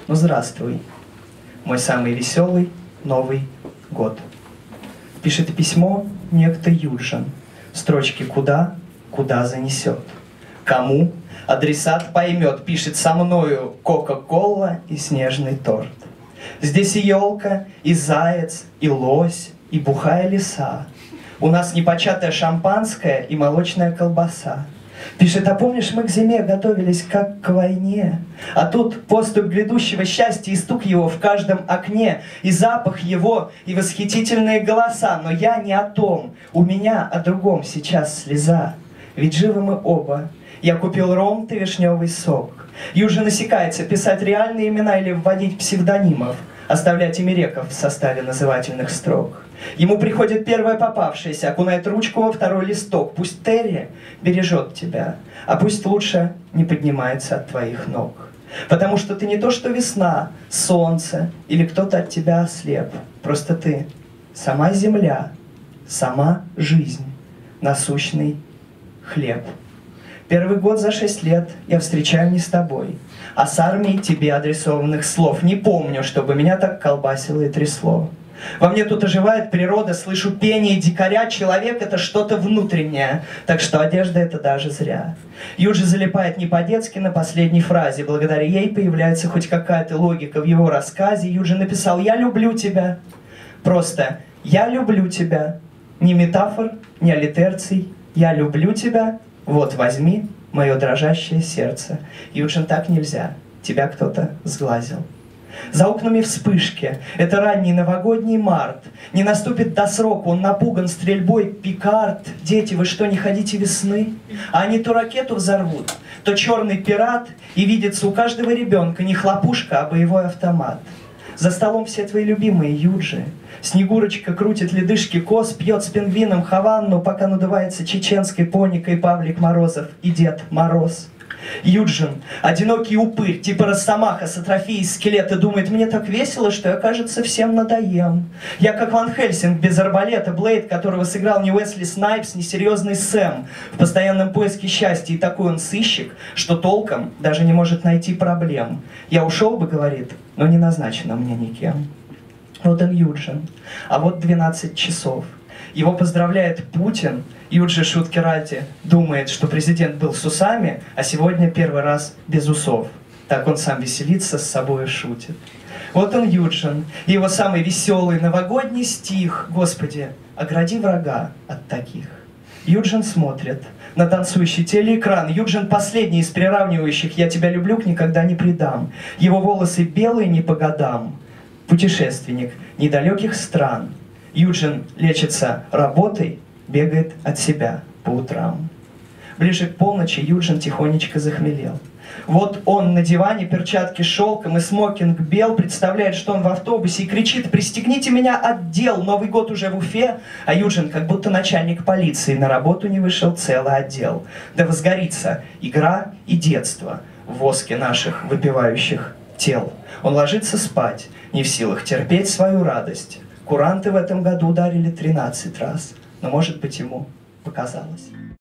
Ну, здравствуй, мой самый веселый Новый год. Пишет письмо некто Юджин. Строчки куда занесет. Кому адресат поймет. Пишет со мною Кока-кола и снежный торт. Здесь и елка, и заяц, и лось, и бухая лиса. У нас непочатое шампанское и молочная колбаса. Пишет, а помнишь, мы к зиме готовились как к войне, а тут поступь грядущего счастья и стук его в каждом окне, и запах его, и восхитительные голоса. Но я не о том, у меня о другом сейчас слеза. Ведь живы мы оба. Я купил ром, ты вишневый сок. Южин осекается писать реальные имена или вводить псевдонимов, оставлять имереков в составе назывательных строк. Ему приходит первое попавшееся, окунает ручку во второй листок. Пусть Терри бережет тебя, а пусть лучше не поднимается от твоих ног. Потому что ты не то, что весна, солнце или кто-то от тебя ослеп. Просто ты сама земля, сама жизнь, насущный хлеб. Первый год за 6 лет я встречаю не с тобой, а с армией тебе адресованных слов. Не помню, чтобы меня так колбасило и трясло. Во мне тут оживает природа, слышу пение дикаря. Человек — это что-то внутреннее, так что одежда — это даже зря. Юджи залипает не по-детски на последней фразе. Благодаря ей появляется хоть какая-то логика в его рассказе. Юджи написал «Я люблю тебя». Просто «Я люблю тебя». Ни метафор, ни аллитерций. «Я люблю тебя». Вот, возьми мое дрожащее сердце. Юджин, так нельзя. Тебя кто-то сглазил. За окнами вспышки. Это ранний новогодний март. Не наступит до срока, он напуган стрельбой. Пикард. Дети, вы что, не хотите весны? А они то ракету взорвут, то черный пират. И видится у каждого ребенка не хлопушка, а боевой автомат. За столом все твои любимые Юджи. Снегурочка крутит ледышки коз, пьет с пингвином Хаванну, пока надувается чеченской поникой Павлик Морозов и Дед Мороз. Юджин, одинокий упырь, типа Росомаха с атрофией скелета, думает, мне так весело, что я, кажется, всем надоем. Я как Ван Хельсинг без арбалета, Блейд, которого сыграл не Уэсли Снайпс, не серьезный Сэм, в постоянном поиске счастья, и такой он сыщик, что толком даже не может найти проблем. Я ушел бы, говорит, но не назначено мне никем. Вот он Юджин, а вот 12 часов. Его поздравляет Путин. Юджи, шутки ради, думает, что президент был с усами, а сегодня первый раз без усов. Так он сам веселится, с собой шутит. Вот он Юджин, и его самый веселый новогодний стих. Господи, огради врага от таких. Юджин смотрит на танцующий телеэкран. Юджин последний из приравнивающих «Я тебя люблю, к никогда не предам». Его волосы белые не по годам. Путешественник недалеких стран. Юджин лечится работой, бегает от себя по утрам. Ближе к полночи Юджин тихонечко захмелел. Вот он на диване, перчатки шелком и смокинг бел, представляет, что он в автобусе и кричит: «Пристегните меня, отдел! Новый год уже в Уфе!» А Юджин, как будто начальник полиции, на работу не вышел целый отдел. Да возгорится игра и детство в воске наших выпивающих тел. Он ложится спать, не в силах терпеть свою радость. Куранты в этом году ударили 13 раз, но, может быть, ему показалось.